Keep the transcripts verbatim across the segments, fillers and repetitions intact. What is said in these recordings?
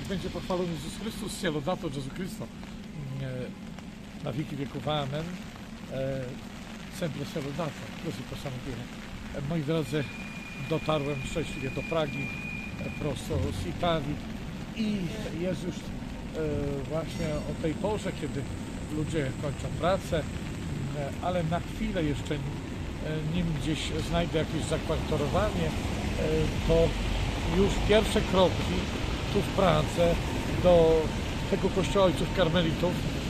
Niech będzie pochwalony Jezus Chrystus, sia lodato Gesù Cristo, na wieki wieków, amen. Sempre sia lodato, così possiamo dire. Moi drodzy, dotarłem szczęśliwie do Pragi, prosto z Italii i jest już właśnie o tej porze, kiedy ludzie kończą pracę, ale na chwilę jeszcze, nim gdzieś znajdę jakieś zakwaterowanie, to już pierwsze kroki tu w Pradze do tego kościoła Ojców Karmelitów,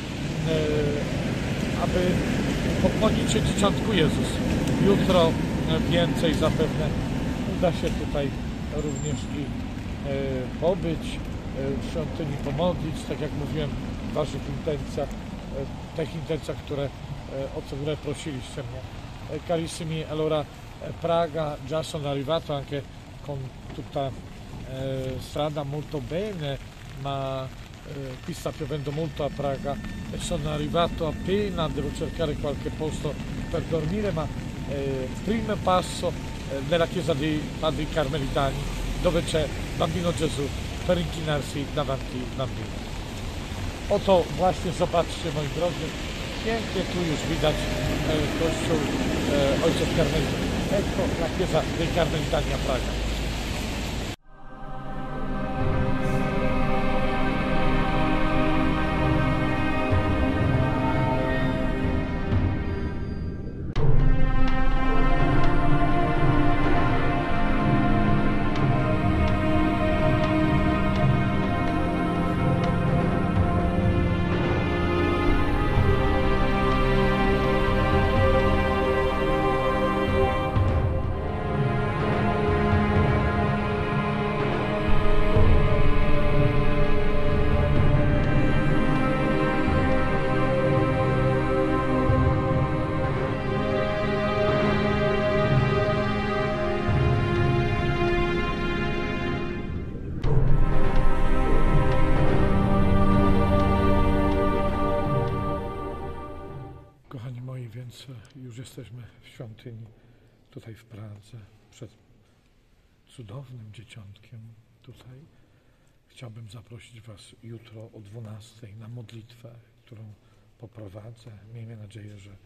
aby pokłonić się Dzieciątku Jezus. Jutro więcej zapewne uda się tutaj również i pobyć, w świątyni pomodlić, tak jak mówiłem, w Waszych intencjach, tych intencjach, które, o które prosiliście mnie. Carissimi, allora Praga già sono arrivato anche con tutta eh, strada molto bene, ma eh, qui sta piovendo molto a Praga e sono arrivato appena, devo cercare qualche posto per dormire, ma eh, primo passo eh, nella chiesa dei Padri Carmelitani, dove c'è Bambino Gesù, per inchinarsi davanti bambino. Oto właśnie, zobaczcie, moi drodzy, pięknie tu już widać e, kościół e, Ojców Karmelitów. Ecco la chiesa dei Carmelitani a Praga. Więc już jesteśmy w świątyni tutaj w Pradze, przed cudownym dzieciątkiem tutaj. Chciałbym zaprosić Was jutro o dwunastej na modlitwę, którą poprowadzę. Miejmy nadzieję, że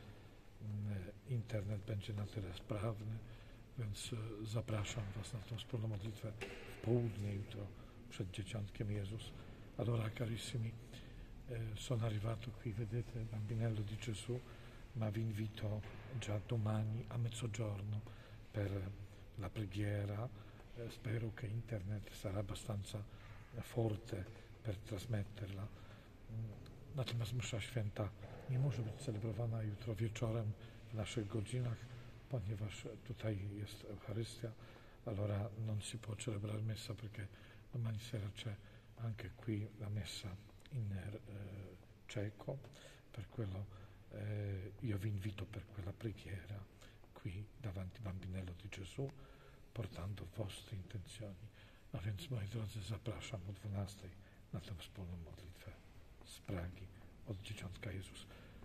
internet będzie na tyle sprawny, więc zapraszam Was na tą wspólną modlitwę w południe jutro przed dzieciątkiem Jezus. Allora carissimi, sono arrivato qui, vedete, Bambinello di Gesù, ma vi invito già domani a mezzogiorno per la preghiera. Eh, spero che internet sarà abbastanza forte per trasmetterla. Natomiast msza święta nie może być celebrowana jutro wieczorem w naszych godzinach, ponieważ tutaj jest Eucharystia. Allora non si può celebrare messa perché domani sera c'è anche qui la messa in eh, ceco, per quello Eh, io vi invito per quella preghiera qui davanti Bambinello di Gesù, portando vostre intenzioni. A więc, moi drodzy, zapraszam o dwunastej na tę wspólną modlitwę z Pragi od Dzieciątka Jezus.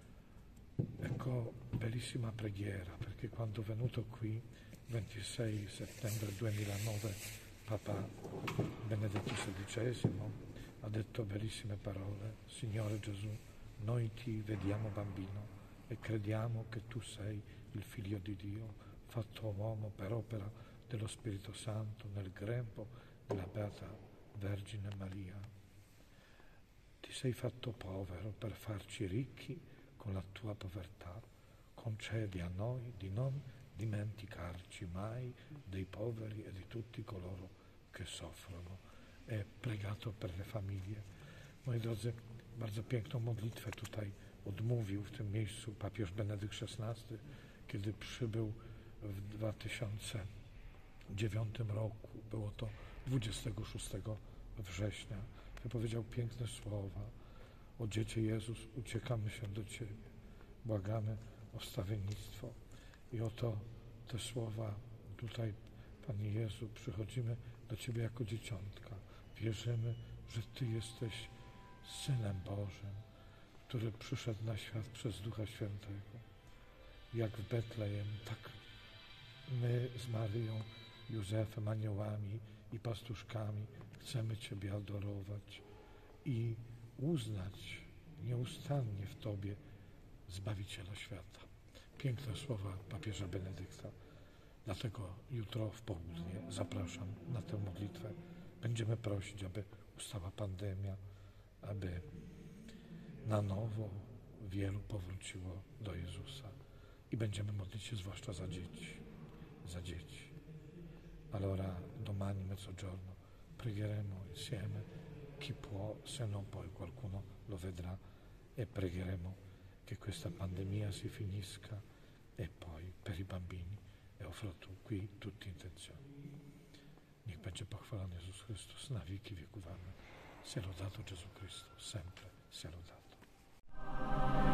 Ecco, bellissima preghiera, perché quando è venuto qui ventisei settembre duemilanove Papa Benedetto sedicesimo ha detto bellissime parole: Signore Gesù, noi ti vediamo bambino e crediamo che tu sei il Figlio di Dio, fatto uomo per opera dello Spirito Santo nel grembo della Beata Vergine Maria. Ti sei fatto povero per farci ricchi con la tua povertà. Concedi a noi di non dimenticarci mai dei poveri e di tutti coloro che soffrono. È pregato per le famiglie. Moi drodzy, bardzo piękną modlitwę tutaj odmówił w tym miejscu papież Benedykt szesnasty, kiedy przybył w dwa tysiące dziewiątym roku. Było to dwudziestego szóstego września. Wypowiedział piękne słowa: o Dziecię Jezus, uciekamy się do Ciebie, błagamy o wstawiennictwo. I oto te słowa tutaj, Panie Jezu, przychodzimy do Ciebie jako dzieciątka. Wierzymy, że Ty jesteś Synem Bożym, który przyszedł na świat przez Ducha Świętego. Jak w Betlejem, tak my z Maryją, Józefem, aniołami i pastuszkami chcemy Ciebie adorować i uznać nieustannie w Tobie Zbawiciela świata. Piękne słowa papieża Benedykta. Dlatego jutro w południe zapraszam na tę modlitwę. Będziemy prosić, aby ustała pandemia, aby na nowo wielu powróciło do Jezusa. I będziemy modlić się zwłaszcza za dzieci, za dzieci. Allora domani mezzogiorno pregheremo insieme, chi può, se non poi qualcuno lo vedrà, e pregheremo che questa pandemia si finisca e poi per i bambini e offro tu qui tutte intenzioni. Niech będzie pochwalony Jezus Chrystus na wieki wieków. Amen. Sia lodato Gesù Cristo, sempre sia lodato.